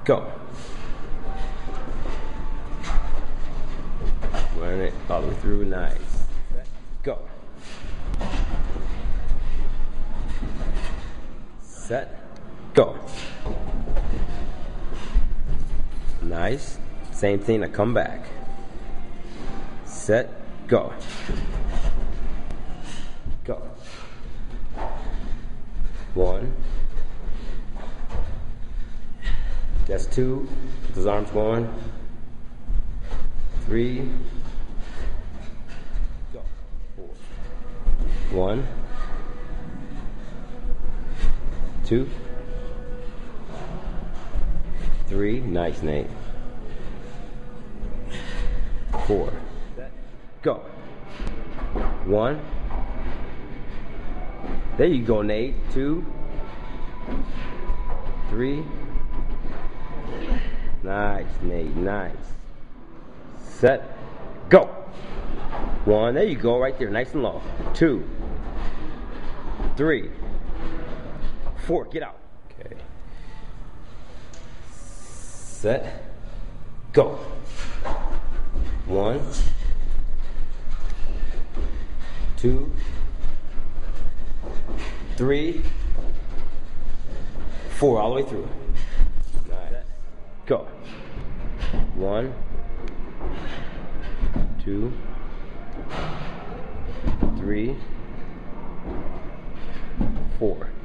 go. Run it all the way through, nice. Set, go. Set, go. Nice. Same thing, now come back. Set, go. Go. 1. That's 2. Put those arms going. 3. Go. 4. 1. 2. 3. Nice, Nate. 4. Go. 1. There you go, Nate. 2. 3. Nice, Nate. Nice. Set. Go. 1. There you go, right there. Nice and low. 2. 3. 4. Get out. Okay. Set. Go. 1. 2. 3. 4. All the way through. Nice. Go. 1. 2. 3. 4.